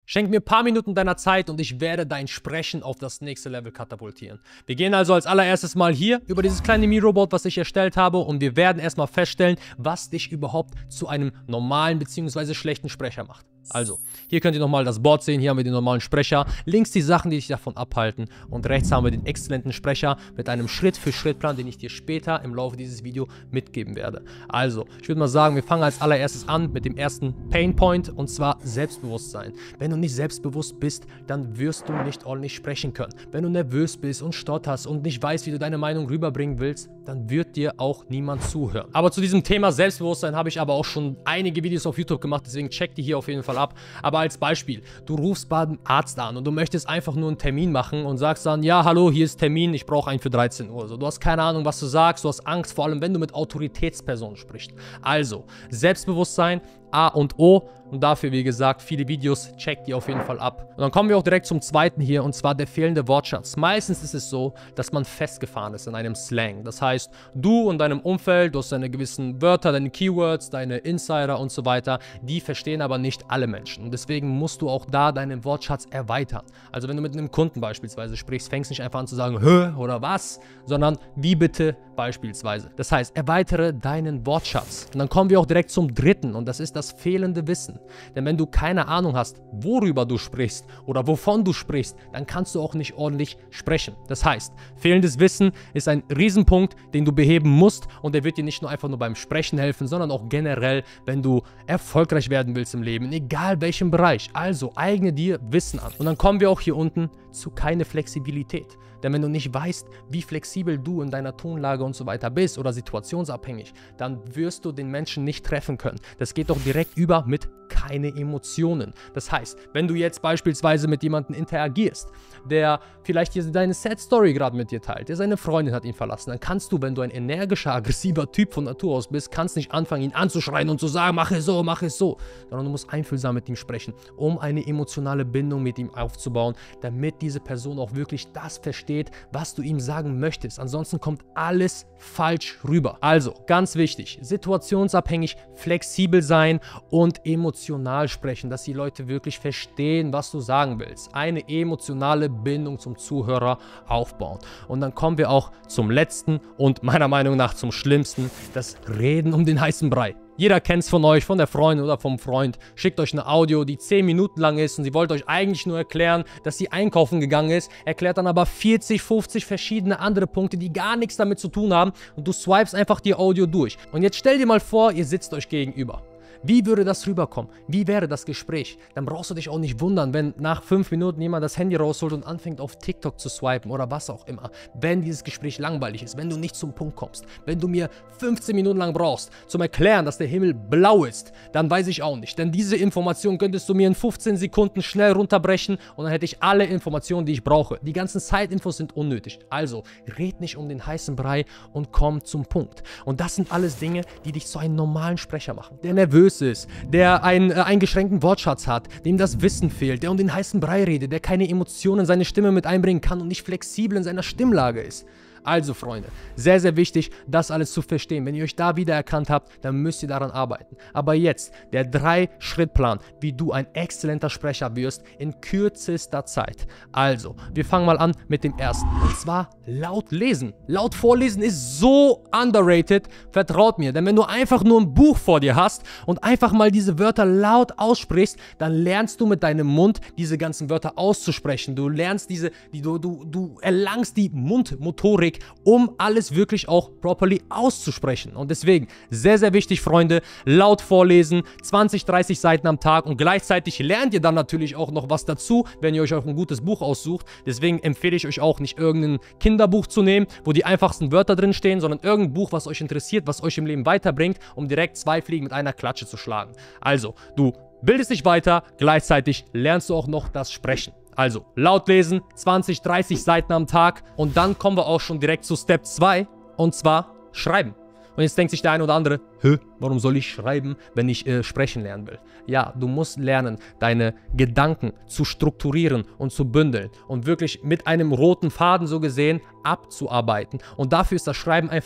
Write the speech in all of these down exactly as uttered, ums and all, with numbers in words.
Schenk mir ein paar Minuten deiner Zeit und ich werde dein Sprechen auf das nächste Level katapultieren. Wir gehen also als allererstes mal hier über dieses kleine Miro-Board, was ich erstellt habe, und wir werden erstmal feststellen, was dich überhaupt zu einem normalen bzw. schlechten Sprecher macht. Also, hier könnt ihr nochmal das Board sehen, hier haben wir den normalen Sprecher, links die Sachen, die dich davon abhalten und rechts haben wir den exzellenten Sprecher mit einem Schritt-für-Schritt-Plan, den ich dir später im Laufe dieses Videos mitgeben werde. Also, ich würde mal sagen, wir fangen als allererstes an mit dem ersten Painpoint, und zwar Selbstbewusstsein. Wenn du nicht selbstbewusst bist, dann wirst du nicht ordentlich sprechen können. Wenn du nervös bist und stotterst und nicht weißt, wie du deine Meinung rüberbringen willst, dann wird dir auch niemand zuhören. Aber zu diesem Thema Selbstbewusstsein habe ich aber auch schon einige Videos auf YouTube gemacht, deswegen check die hier auf jeden Fall ab. Aber als Beispiel, du rufst beim Arzt an und du möchtest einfach nur einen Termin machen und sagst dann, ja, hallo, hier ist Termin, ich brauche einen für dreizehn Uhr. So, du hast keine Ahnung, was du sagst, du hast Angst, vor allem wenn du mit Autoritätspersonen sprichst. Also, Selbstbewusstsein, A und O, und dafür, wie gesagt, viele Videos, checkt die auf jeden Fall ab. Und dann kommen wir auch direkt zum zweiten hier, und zwar der fehlende Wortschatz. Meistens ist es so, dass man festgefahren ist in einem Slang. Das heißt, du und deinem Umfeld, du hast deine gewissen Wörter, deine Keywords, deine Insider und so weiter, die verstehen aber nicht alle Menschen. Und deswegen musst du auch da deinen Wortschatz erweitern. Also wenn du mit einem Kunden beispielsweise sprichst, fängst du nicht einfach an zu sagen, hä, oder was, sondern wie bitte beispielsweise. Das heißt, erweitere deinen Wortschatz. Und dann kommen wir auch direkt zum dritten, und das ist das fehlende Wissen. Denn wenn du keine Ahnung hast, worüber du sprichst oder wovon du sprichst, dann kannst du auch nicht ordentlich sprechen. Das heißt, fehlendes Wissen ist ein Riesenpunkt, den du beheben musst, und der wird dir nicht nur einfach nur beim Sprechen helfen, sondern auch generell, wenn du erfolgreich werden willst im Leben, in egal welchem Bereich. Also eigne dir Wissen an. Und dann kommen wir auch hier unten zu keine Flexibilität. Denn wenn du nicht weißt, wie flexibel du in deiner Tonlage und so weiter bist oder situationsabhängig, dann wirst du den Menschen nicht treffen können. Das geht doch direkt über mit keine Emotionen. Das heißt, wenn du jetzt beispielsweise mit jemandem interagierst, der vielleicht hier deine Sad Story gerade mit dir teilt, der seine Freundin hat ihn verlassen, dann kannst du, wenn du ein energischer, aggressiver Typ von Natur aus bist, kannst nicht anfangen, ihn anzuschreien und zu sagen, mach es so, mach es so, sondern du musst einfühlsam mit ihm sprechen, um eine emotionale Bindung mit ihm aufzubauen, damit diese Person auch wirklich das versteht, was du ihm sagen möchtest. Ansonsten kommt alles falsch rüber. Also, ganz wichtig, situationsabhängig, flexibel sein und emotional sprechen, dass die Leute wirklich verstehen, was du sagen willst. Eine emotionale Bindung zum Zuhörer aufbauen. Und dann kommen wir auch zum letzten und meiner Meinung nach zum schlimmsten, das Reden um den heißen Brei. Jeder kennt es von euch, von der Freundin oder vom Freund. Schickt euch eine Audio, die zehn Minuten lang ist, und sie wollte euch eigentlich nur erklären, dass sie einkaufen gegangen ist, erklärt dann aber vierzig, fünfzig verschiedene andere Punkte, die gar nichts damit zu tun haben, und du swipest einfach die Audio durch. Und jetzt stell dir mal vor, ihr sitzt euch gegenüber. Wie würde das rüberkommen? Wie wäre das Gespräch? Dann brauchst du dich auch nicht wundern, wenn nach fünf Minuten jemand das Handy rausholt und anfängt auf TikTok zu swipen oder was auch immer. Wenn dieses Gespräch langweilig ist, wenn du nicht zum Punkt kommst, wenn du mir fünfzehn Minuten lang brauchst, zum Erklären, dass der Himmel blau ist, dann weiß ich auch nicht. Denn diese Information könntest du mir in fünfzehn Sekunden schnell runterbrechen, und dann hätte ich alle Informationen, die ich brauche. Die ganzen Side-Infos sind unnötig. Also, red nicht um den heißen Brei und komm zum Punkt. Und das sind alles Dinge, die dich zu einem normalen Sprecher machen. Der nervös ist, der einen äh, eingeschränkten Wortschatz hat, dem das Wissen fehlt, der um den heißen Brei redet, der keine Emotionen in seine Stimme mit einbringen kann und nicht flexibel in seiner Stimmlage ist. Also Freunde, sehr, sehr wichtig, das alles zu verstehen. Wenn ihr euch da wiedererkannt habt, dann müsst ihr daran arbeiten. Aber jetzt der drei-Schritt-Plan, wie du ein exzellenter Sprecher wirst in kürzester Zeit. Also, wir fangen mal an mit dem ersten. Und zwar laut lesen. Laut vorlesen ist so underrated, vertraut mir. Denn wenn du einfach nur ein Buch vor dir hast und einfach mal diese Wörter laut aussprichst, dann lernst du mit deinem Mund diese ganzen Wörter auszusprechen. Du lernst diese, die, du, du, du erlangst die Mundmotorik, um alles wirklich auch properly auszusprechen. Und deswegen, sehr, sehr wichtig, Freunde, laut vorlesen, zwanzig, dreißig Seiten am Tag, und gleichzeitig lernt ihr dann natürlich auch noch was dazu, wenn ihr euch auch ein gutes Buch aussucht. Deswegen empfehle ich euch auch nicht, irgendein Kinderbuch zu nehmen, wo die einfachsten Wörter drin stehen, sondern irgendein Buch, was euch interessiert, was euch im Leben weiterbringt, um direkt zwei Fliegen mit einer Klatsche zu schlagen. Also, du bildest dich weiter, gleichzeitig lernst du auch noch das Sprechen. Also, laut lesen, zwanzig, dreißig Seiten am Tag, und dann kommen wir auch schon direkt zu Step zwei, und zwar schreiben. Und jetzt denkt sich der eine oder andere, hä, warum soll ich schreiben, wenn ich äh, sprechen lernen will? Ja, du musst lernen, deine Gedanken zu strukturieren und zu bündeln und wirklich mit einem roten Faden so gesehen abzuarbeiten. Und dafür ist das Schreiben einfach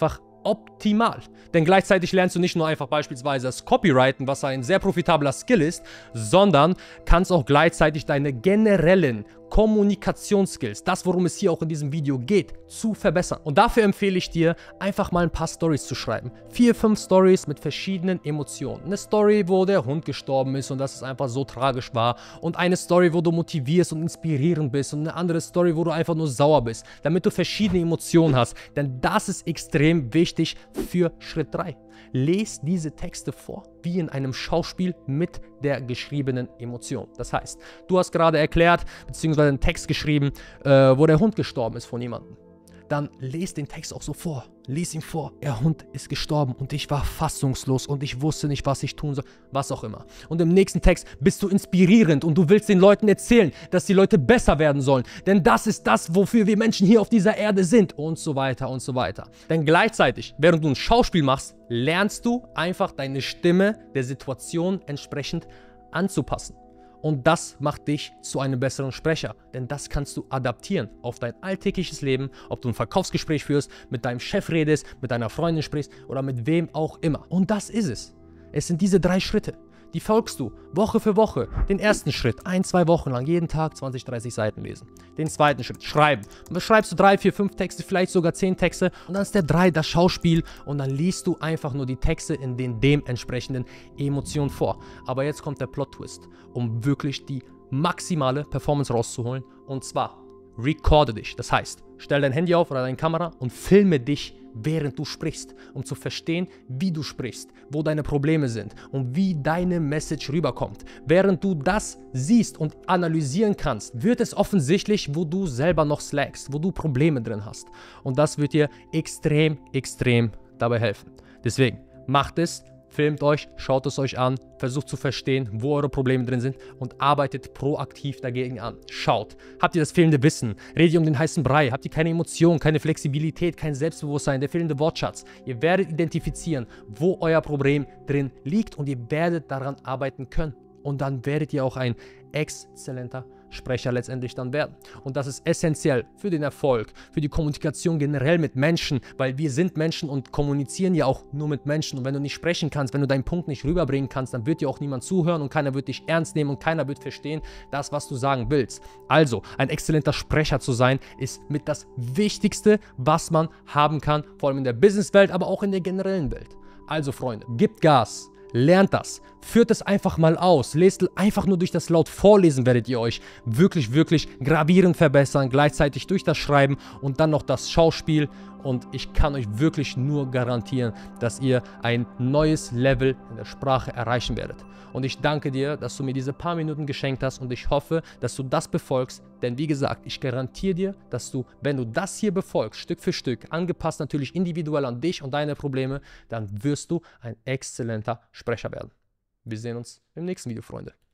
optimal. Denn gleichzeitig lernst du nicht nur einfach beispielsweise das Copywriten, was ein sehr profitabler Skill ist, sondern kannst auch gleichzeitig deine generellen Kommunikationsskills, das worum es hier auch in diesem Video geht, zu verbessern. Und dafür empfehle ich dir, einfach mal ein paar Stories zu schreiben. Vier, fünf Stories mit verschiedenen Emotionen. Eine Story, wo der Hund gestorben ist und dass es einfach so tragisch war. Und eine Story, wo du motivierst und inspirierend bist. Und eine andere Story, wo du einfach nur sauer bist. Damit du verschiedene Emotionen hast. Denn das ist extrem wichtig für Schritt drei. Lest diese Texte vor, wie in einem Schauspiel mit der geschriebenen Emotion. Das heißt, du hast gerade erklärt, beziehungsweise einen Text geschrieben, äh, wo der Hund gestorben ist von jemandem. Dann lest den Text auch so vor. Lies ihn vor. Der Hund ist gestorben und ich war fassungslos und ich wusste nicht, was ich tun soll. Was auch immer. Und im nächsten Text bist du inspirierend und du willst den Leuten erzählen, dass die Leute besser werden sollen. Denn das ist das, wofür wir Menschen hier auf dieser Erde sind. Und so weiter und so weiter. Denn gleichzeitig, während du ein Schauspiel machst, lernst du einfach deine Stimme der Situation entsprechend anzupassen. Und das macht dich zu einem besseren Sprecher, denn das kannst du adaptieren auf dein alltägliches Leben, ob du ein Verkaufsgespräch führst, mit deinem Chef redest, mit deiner Freundin sprichst oder mit wem auch immer. Und das ist es. Es sind diese drei Schritte. Die folgst du Woche für Woche. Den ersten Schritt, ein, zwei Wochen lang, jeden Tag zwanzig, dreißig Seiten lesen. Den zweiten Schritt, schreiben. Und dann schreibst du drei, vier, fünf Texte, vielleicht sogar zehn Texte. Und dann ist der drei das Schauspiel. Und dann liest du einfach nur die Texte in den dementsprechenden Emotionen vor. Aber jetzt kommt der Plot-Twist, um wirklich die maximale Performance rauszuholen. Und zwar, recorde dich. Das heißt, stell dein Handy auf oder deine Kamera und filme dich, während du sprichst, um zu verstehen, wie du sprichst, wo deine Probleme sind und wie deine Message rüberkommt. Während du das siehst und analysieren kannst, wird es offensichtlich, wo du selber noch slackst, wo du Probleme drin hast. Und das wird dir extrem, extrem dabei helfen. Deswegen, macht es, filmt euch, schaut es euch an, versucht zu verstehen, wo eure Probleme drin sind und arbeitet proaktiv dagegen an. Schaut, habt ihr das fehlende Wissen? Redet ihr um den heißen Brei? Habt ihr keine Emotionen, keine Flexibilität, kein Selbstbewusstsein, der fehlende Wortschatz? Ihr werdet identifizieren, wo euer Problem drin liegt und ihr werdet daran arbeiten können. Und dann werdet ihr auch ein exzellenter Sprecher letztendlich dann werden. Und das ist essentiell für den Erfolg, für die Kommunikation generell mit Menschen, weil wir sind Menschen und kommunizieren ja auch nur mit Menschen. Und wenn du nicht sprechen kannst, wenn du deinen Punkt nicht rüberbringen kannst, dann wird dir auch niemand zuhören und keiner wird dich ernst nehmen und keiner wird verstehen, das, was du sagen willst. Also, ein exzellenter Sprecher zu sein, ist mit das Wichtigste, was man haben kann, vor allem in der Businesswelt, aber auch in der generellen Welt. Also, Freunde, gebt Gas. Lernt das, führt es einfach mal aus, lest einfach nur durch das laut Vorlesen werdet ihr euch wirklich, wirklich gravierend verbessern, gleichzeitig durch das Schreiben und dann noch das Schauspiel und ich kann euch wirklich nur garantieren, dass ihr ein neues Level in der Sprache erreichen werdet. Und ich danke dir, dass du mir diese paar Minuten geschenkt hast und ich hoffe, dass du das befolgst, denn wie gesagt, ich garantiere dir, dass du, wenn du das hier befolgst, Stück für Stück, angepasst natürlich individuell an dich und deine Probleme, dann wirst du ein exzellenter Sprecher werden. Wir sehen uns im nächsten Video, Freunde.